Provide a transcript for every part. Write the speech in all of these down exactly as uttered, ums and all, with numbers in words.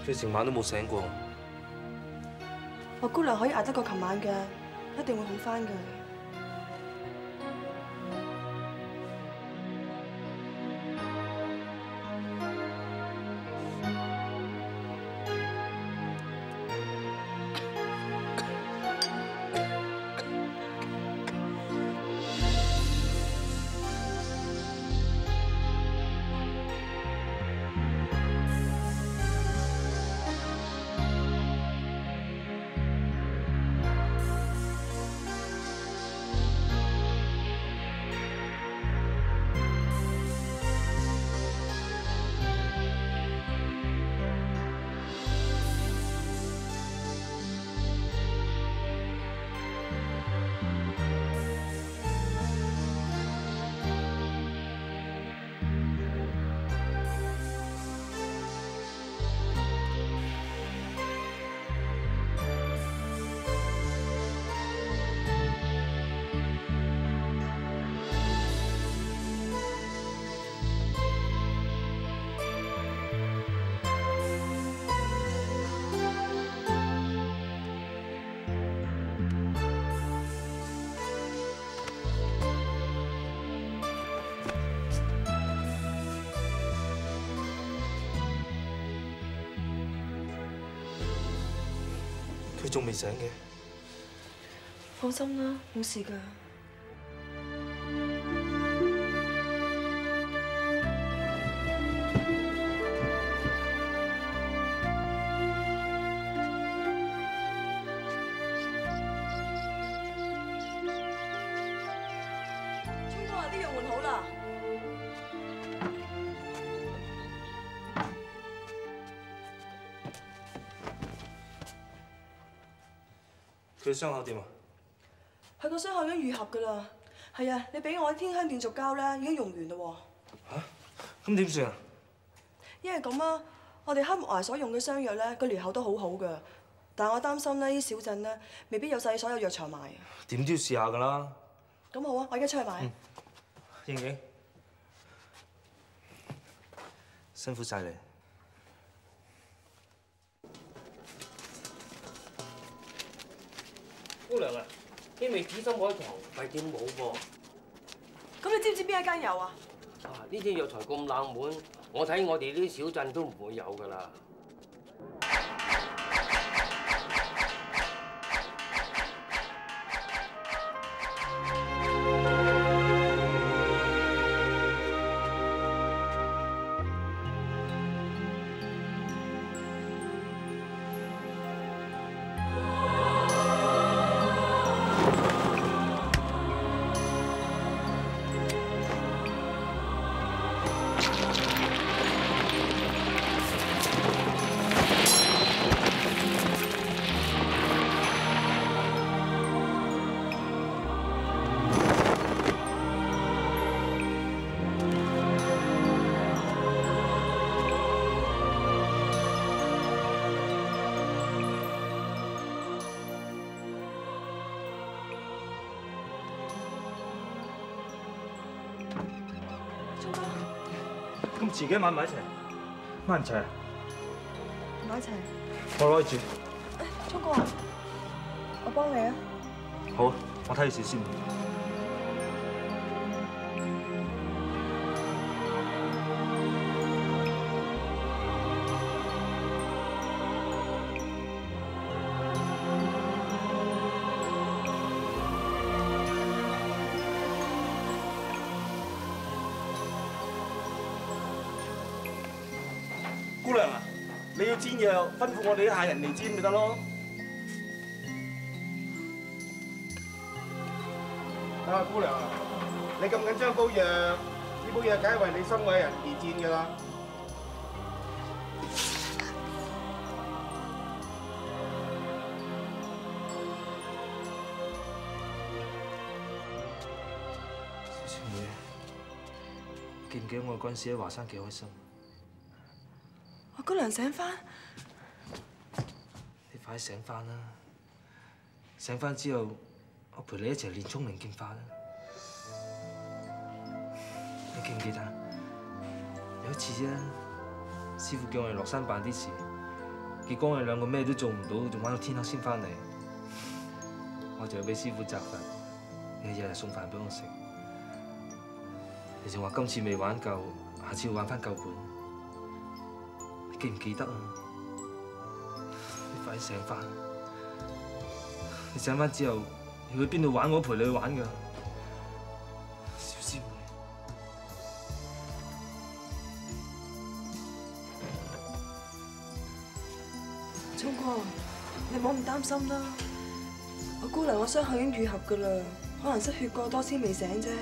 佢成晚都冇醒過。 我姑娘可以捱得過琴晚嘅，一定會好返嘅。 佢仲未醒嘅。 放心啦，冇事㗎。聰哥啊，啲藥換好啦。 佢傷口點啊？ 佢個傷口已經愈合㗎啦。係啊，你俾我啲天香電續膠咧，已經用完啦喎。 嚇？咁點算啊？ 因為咁啊，我哋黑木崖所用嘅傷藥咧，個療效都好好㗎。但係我擔心咧，啲小鎮咧未必有晒所有藥材賣。 點都要試下㗎啦。 咁好啊，我而家出去買。 嗯。盈盈，辛苦晒你。 姑娘啊，啲味紫心海棠係點冇噃？ 咁你知唔知邊一間有啊？ 啊！呢啲藥材咁冷門，我睇我哋呢啲小鎮都唔會有㗎啦。 咁自己買埋一齊，買唔齊啊？ 買一齊。 我攞住。 聰哥啊，我幫你啊。 好，我睇住先。 姑娘啊，你要煎藥，吩咐我哋啲客人嚟煎咪得咯。啊，姑娘啊，你咁緊張煲藥，呢煲藥梗係為你心愛人而煎㗎啦。 小青妹，記唔記得我嗰陣時喺華山幾開心？ 我姑娘醒返， 你快啲醒返啦！醒返之後，我陪你一齊練聰明劍法啦！你記唔記得有一次啫？師傅叫我哋落山辦啲事， 結果我哋兩個咩都做唔到，仲玩到天黑先翻嚟，我就要俾師傅責罰，你日日送飯俾我食。你仲話今次未玩夠，下次要玩翻夠本，你記唔記得啊？你快啲醒翻！你醒翻之後，你去邊度玩我都陪你去玩㗎，小師妹。 聰哥，你唔好咁擔心啦。我姑娘個傷口已經愈合㗎啦，可能失血過多先未醒啫。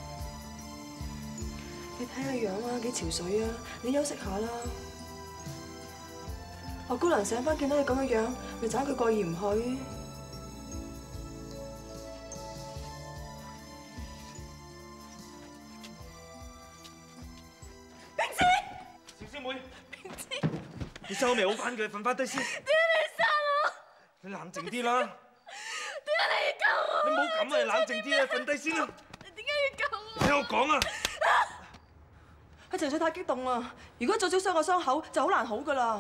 你睇個樣啊，幾憔悴啊！你休息下啦。我姑娘醒翻見到你咁嘅樣，咪找佢過意唔去。冰芝， 小師妹，冰芝，你收未好翻嘅，瞓翻低先。點解你殺我？ 你冷靜啲啦。 點解你要救我？ 你唔好咁啊！你冷靜啲啊，瞓低先啦。 你點解要救我？ 聽我講啊！ 佢情緒太激動啦，如果早少傷個傷口，就好難好噶啦。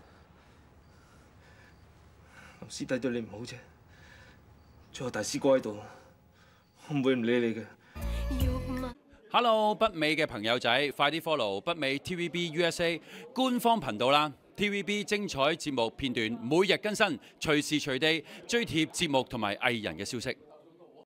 林師弟對你唔好啫，最後大師哥喺度，我唔會唔理你嘅。 Hello， 北美嘅朋友仔，快啲 follow 北美 T V B U S A 官方頻道啦 ！T V B 精彩節目片段每日更新，隨時隨地追貼節目同埋藝人嘅消息。